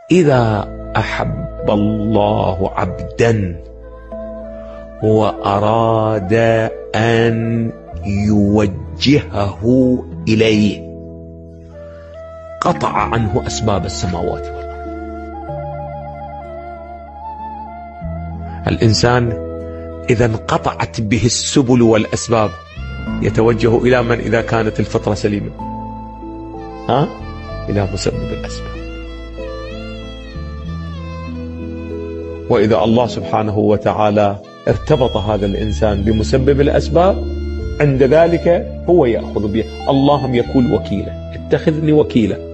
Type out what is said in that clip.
إذا أحب الله عبدا وأراد أن يوجهه إليه قطع عنه أسباب السماوات والأرض. الإنسان إذا انقطعت به السبل والأسباب يتوجه إلى من إذا كانت الفطرة سليمة؟ إلى مسبب الأسباب. وإذا الله سبحانه وتعالى ارتبط هذا الإنسان بمسبب الأسباب عند ذلك هو يأخذ به. اللهم يكون وكيلا، اتخذني وكيلا.